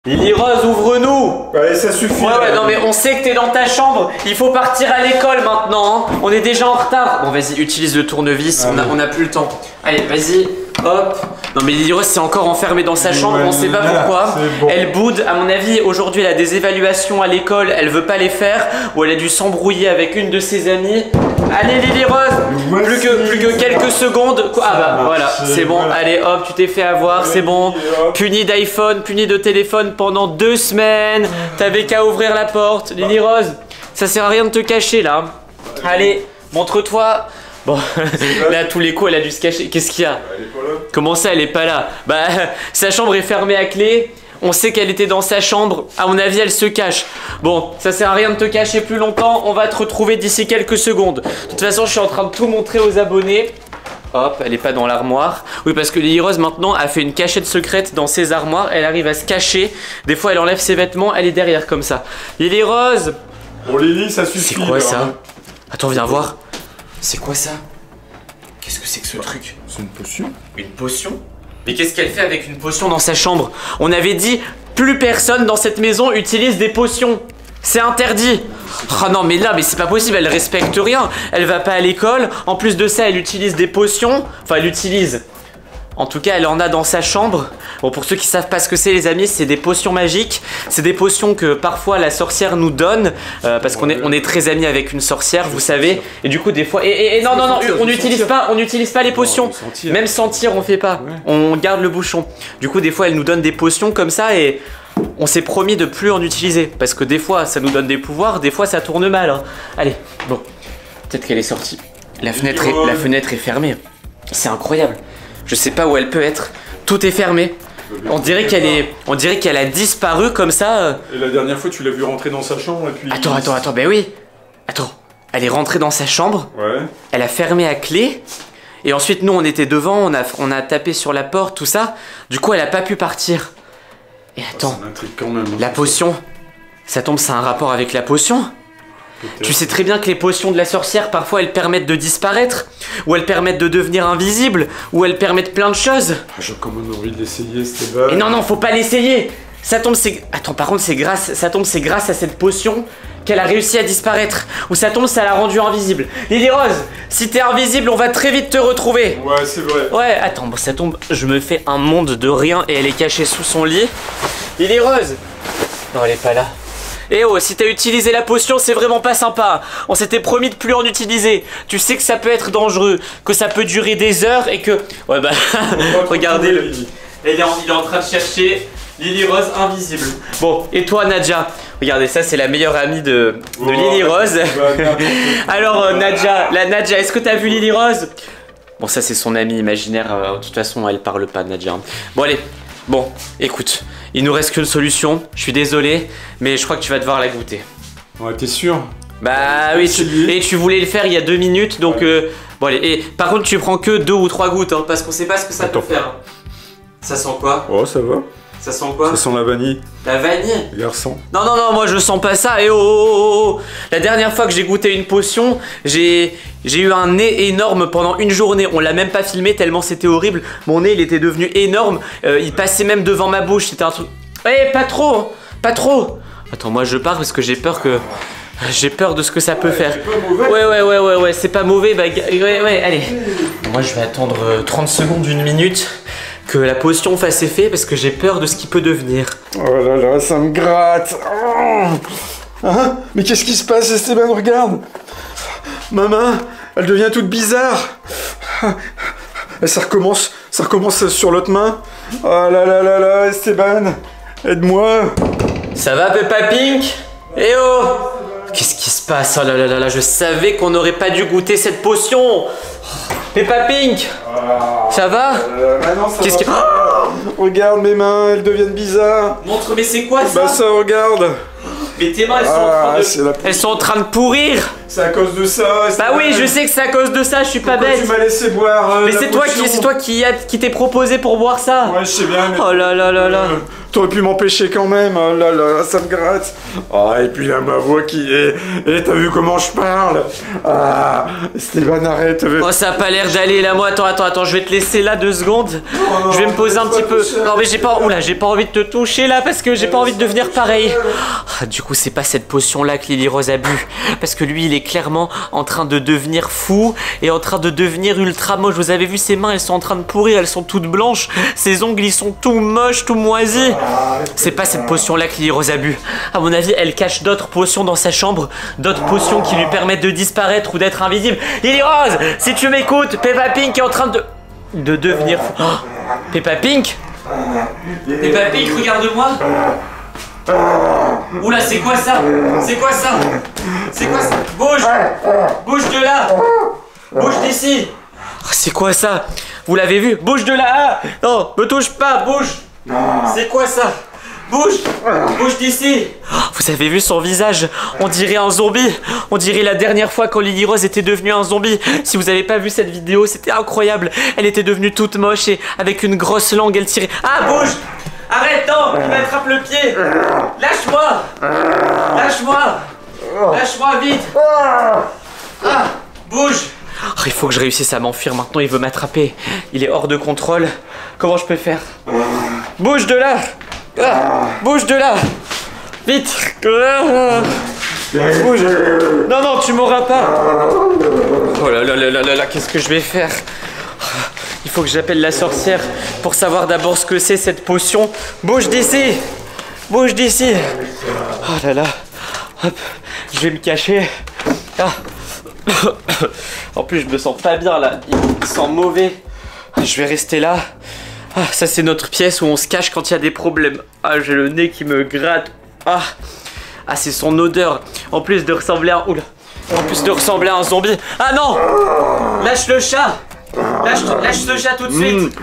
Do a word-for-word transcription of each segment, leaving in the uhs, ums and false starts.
Lily Rose, ouvre-nous! Allez, ça suffit! Ouais, ouais, non, mais on sait que t'es dans ta chambre, il faut partir à l'école maintenant, hein. On est déjà en retard. Bon, vas-y, utilise le tournevis, on a, on a plus le temps. Allez, vas-y, hop. Non, mais Lily Rose s'est encore enfermée dans sa chambre, ouais, on sait pas pourquoi. Bon. Elle boude, à mon avis, aujourd'hui, elle a des évaluations à l'école, elle veut pas les faire, ou elle a dû s'embrouiller avec une de ses amies. Allez, Lily Rose, plus que, plus que quelques secondes. Ah bah voilà, c'est bon. Allez, hop, tu t'es fait avoir, c'est bon. Puni d'iPhone, puni de téléphone pendant deux semaines. T'avais qu'à ouvrir la porte. Lily Rose, ça sert à rien de te cacher là. Allez, montre-toi. Bon, là, à tous les coups, elle a dû se cacher. Qu'est-ce qu'il y a? Comment ça, elle est pas là? Bah, sa chambre est fermée à clé. On sait qu'elle était dans sa chambre. À mon avis, elle se cache. Bon, ça sert à rien de te cacher plus longtemps. On va te retrouver d'ici quelques secondes. De toute façon, je suis en train de tout montrer aux abonnés. Hop, elle est pas dans l'armoire. Oui, parce que Lily Rose, maintenant, a fait une cachette secrète dans ses armoires. Elle arrive à se cacher. Des fois, elle enlève ses vêtements. Elle est derrière, comme ça. Lily Rose! Bon, Lily, ça suffit. C'est quoi, là, ça? Attends, viens voir. C'est quoi, ça? Qu'est-ce que c'est que ce bah, truc? C'est une potion. Une potion? Mais qu'est-ce qu'elle fait avec une potion dans sa chambre? On avait dit, plus personne dans cette maison utilise des potions. C'est interdit. Oh non, mais là, mais c'est pas possible, elle respecte rien. Elle va pas à l'école. En plus de ça, elle utilise des potions. Enfin, elle utilise. En tout cas, elle en a dans sa chambre. Bon, pour ceux qui savent pas ce que c'est, les amis, c'est des potions magiques. C'est des potions que parfois la sorcière nous donne. Euh, parce qu'on est, on est très amis avec une sorcière, vous savez. Et du coup, des fois. Et, et, et non, non, non, on n'utilise pas, on n'utilise pas les potions. Même sentir, on fait pas. On garde le bouchon. Du coup, des fois, elle nous donne des potions comme ça et. On s'est promis de plus en utiliser. Parce que des fois, ça nous donne des pouvoirs, des fois, ça tourne mal. Hein. Allez, bon. Peut-être qu'elle est sortie. La fenêtre est, la fenêtre est fermée. C'est incroyable. Je sais pas où elle peut être. Tout est fermé. On dirait qu'elle est, on dirait qu'elle a disparu comme ça. Et la dernière fois, tu l'as vu rentrer dans sa chambre et puis. Attends, attends, attends. Ben oui. Attends. Elle est rentrée dans sa chambre. Ouais. Elle a fermé à clé. Et ensuite, nous, on était devant. On a, on a tapé sur la porte, tout ça. Du coup, elle a pas pu partir. Et attends. Oh, ça m'intrigue quand même. La potion. Ça tombe, ça a un rapport avec la potion. Tu sais très bien que les potions de la sorcière, parfois, elles permettent de disparaître, ou elles permettent de devenir invisibles, ou elles permettent plein de choses. J'ai quand même envie de l'essayer, Esteban. Et non, non, faut pas l'essayer. Ça tombe, c'est... Attends, par contre, c'est grâce... Ça tombe, c'est grâce à cette potion qu'elle a réussi à disparaître. Ou ça tombe, ça l'a rendue invisible. Lily Rose, si t'es invisible, on va très vite te retrouver. Ouais, c'est vrai. Ouais, attends, bon, ça tombe, je me fais un monde de rien et elle est cachée sous son lit. Lily Rose. Non, elle est pas là. Eh oh, si t'as utilisé la potion, c'est vraiment pas sympa. On s'était promis de plus en utiliser. Tu sais que ça peut être dangereux, que ça peut durer des heures et que... Ouais bah, regardez le... Il est, en, il est en train de chercher Lily Rose invisible. Bon, et toi Nadja? Regardez, ça c'est la meilleure amie de, de oh, Lily Rose. Alors euh, Nadja, la Nadja, est-ce que t'as vu Lily Rose? Bon, ça c'est son amie imaginaire. Euh, de toute façon, elle parle pas, Nadja. Bon allez, bon, écoute. Il nous reste qu'une solution, je suis désolé, mais je crois que tu vas devoir la goûter. Ouais, t'es sûr? Bah oui, tu, et tu voulais le faire il y a deux minutes, donc ouais. euh, bon allez, et par contre tu prends que deux ou trois gouttes, hein, parce qu'on sait pas ce que ça Attends. peut faire. Ça sent quoi? Oh, ça va. Ça sent quoi? Ça sent la vanille. La vanille? Garçon. Non, non, non, moi je sens pas ça. Et oh, oh, oh, oh. La dernière fois que j'ai goûté une potion, j'ai eu un nez énorme pendant une journée. On l'a même pas filmé tellement c'était horrible. Mon nez il était devenu énorme. Euh, il passait même devant ma bouche. C'était un truc. Eh, pas trop, pas trop. Attends, moi je pars parce que j'ai peur que. J'ai peur de ce que ça peut ouais, faire. C'est pas mauvais. Ouais, ouais, ouais, ouais, ouais, c'est pas mauvais. Bah, ouais, ouais, allez. Moi je vais attendre trente secondes, une minute. Que la potion fasse effet parce que j'ai peur de ce qui peut devenir. Oh là là, ça me gratte. Oh hein? Mais qu'est-ce qui se passe, Esteban? Regarde. Ma main, elle devient toute bizarre. Et ça recommence, ça recommence sur l'autre main. Oh là là là là, Esteban, aide-moi. Ça va, Peppa Pink? Eh oh! Qu'est-ce qui se passe? Oh là là là là, je savais qu'on n'aurait pas dû goûter cette potion. Peppa Pink, ah, ça va? euh, bah non, ça Qu'est-ce va que... pas. Regarde mes mains, elles deviennent bizarres. Montre, mais c'est quoi ça? Bah ça, regarde. Mais tes mains, elles, ah, sont, en train de... La... elles sont en train de pourrir. C'est à cause de ça. Bah oui, je sais que c'est à cause de ça, je suis pas Pourquoi bête. tu m'as laissé boire euh, Mais la c'est toi potion qui, c'est toi qui, a- qui t'es proposé pour boire ça. Ouais, je sais bien, mais... Oh là là là là. Euh, T'aurais pu m'empêcher quand même, oh là là, ça me gratte. Ah, et puis là, ma voix qui est... Et t'as vu comment je parle? Ah, Esteban, arrête. Oh, ça a pas l'air d'aller là, moi. Attends, attends, attends, je vais te laisser là deux secondes. Oh non, je vais me poser un pas petit peu. toucher. Non, mais j'ai pas. Oula, j'ai pas envie de te toucher là parce que j'ai pas envie de devenir pareil. Ah, du coup, c'est pas cette potion là que Lily Rose a bu. Parce que lui, il est clairement en train de devenir fou et en train de devenir ultra moche. Vous avez vu ses mains, elles sont en train de pourrir, elles sont toutes blanches. Ses ongles, ils sont tout moches, tout moisis. C'est pas cette potion là que Lily Rose a bu. À mon avis, elle cache d'autres potions dans sa chambre, d'autres potions qui lui permettent de disparaître ou d'être invisible. Lily Rose, si tu m'écoutes, Peppa Pink est en train de de devenir fou. Oh, Peppa Pink, Peppa Pink, regarde-moi. Oula, c'est quoi ça? C'est quoi ça? C'est quoi ça? Bouge, bouge de là, bouge d'ici. Oh, c'est quoi ça? Vous l'avez vu? Bouge de là. Ah, non, me touche pas, bouge. C'est quoi ça? Bouge! Bouge d'ici! Vous avez vu son visage? On dirait un zombie! On dirait la dernière fois quand Lily Rose était devenue un zombie. Si vous avez pas vu cette vidéo, c'était incroyable. Elle était devenue toute moche et avec une grosse langue, elle tirait... Ah, bouge! Arrête, non! Tu m'attrapes le pied! Lâche-moi! Lâche-moi! Lâche-moi, vite! Ah! Bouge! Oh, il faut que je réussisse à m'enfuir maintenant, il veut m'attraper. Il est hors de contrôle. Comment je peux faire? Bouge de là! Ah, bouge de là! Vite! Ah, bouge! Non, non, tu m'auras pas! Oh là là là là là là, qu'est-ce que je vais faire? Il faut que j'appelle la sorcière pour savoir d'abord ce que c'est cette potion. Bouge d'ici! Bouge d'ici! Oh là là! Hop, je vais me cacher. Ah. En plus, je me sens pas bien là. Il sent mauvais. Je vais rester là. Ah, ça c'est notre pièce où on se cache quand il y a des problèmes. Ah, j'ai le nez qui me gratte. Ah, ah c'est son odeur. En plus de ressembler à un... Oula. En plus de ressembler à un zombie. Ah non! Lâche le chat! Lâche, lâche ce chat tout de suite!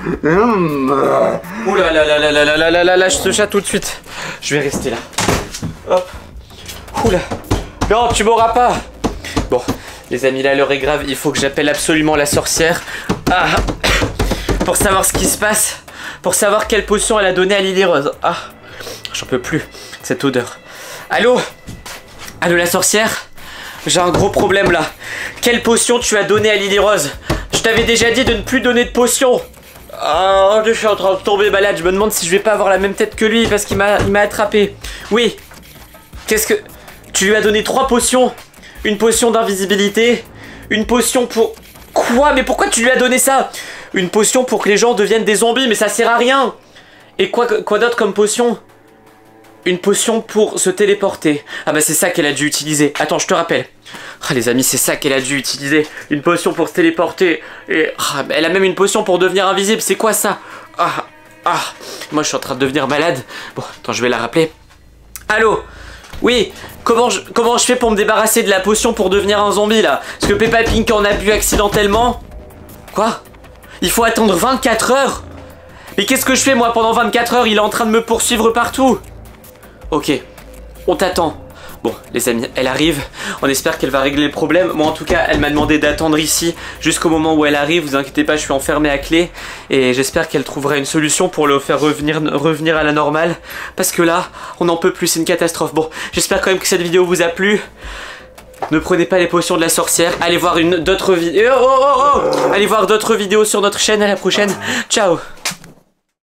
Oula là là là là là là là là, lâche ce chat tout de suite. Je vais rester là. Hop. Oula. Non, tu m'auras pas. Bon, les amis, là l'heure est grave. Il faut que j'appelle absolument la sorcière. Ah. Pour savoir ce qui se passe, pour savoir quelle potion elle a donnée à Lily Rose. Ah, j'en peux plus, cette odeur. Allô? Allô la sorcière? J'ai un gros problème là. Quelle potion tu as donnée à Lily Rose? Je t'avais déjà dit de ne plus donner de potions. Oh, je suis en train de tomber malade. Je me demande si je vais pas avoir la même tête que lui parce qu'il m'a il m'a attrapé. Oui. Qu'est-ce que... Tu lui as donné trois potions. Une potion d'invisibilité. Une potion pour... Quoi? Mais pourquoi tu lui as donné ça? Une potion pour que les gens deviennent des zombies, mais ça sert à rien. Et quoi, quoi d'autre comme potion? Une potion pour se téléporter. Ah bah c'est ça qu'elle a dû utiliser. Attends, je te rappelle. Ah les amis, c'est ça qu'elle a dû utiliser. Une potion pour se téléporter. Et ah, elle a même une potion pour devenir invisible. C'est quoi ça? Ah, ah. Moi je suis en train de devenir malade. Bon, attends, je vais la rappeler. Allô? Oui, comment je, comment je fais pour me débarrasser de la potion pour devenir un zombie là? Parce que Peppa Pink en a bu accidentellement. Quoi? Il faut attendre vingt-quatre heures? Mais qu'est-ce que je fais moi pendant vingt-quatre heures? Il est en train de me poursuivre partout. Ok, on t'attend. Bon, les amis, elle arrive. On espère qu'elle va régler le problème. Moi, en tout cas, elle m'a demandé d'attendre ici jusqu'au moment où elle arrive. Vous inquiétez pas, je suis enfermé à clé. Et j'espère qu'elle trouvera une solution pour le faire revenir, revenir à la normale. Parce que là, on n'en peut plus, c'est une catastrophe. Bon, j'espère quand même que cette vidéo vous a plu. Ne prenez pas les potions de la sorcière. Allez voir une d'autres vidéos. Oh, oh, oh, oh. Allez voir d'autres vidéos sur notre chaîne. À la prochaine. Ciao.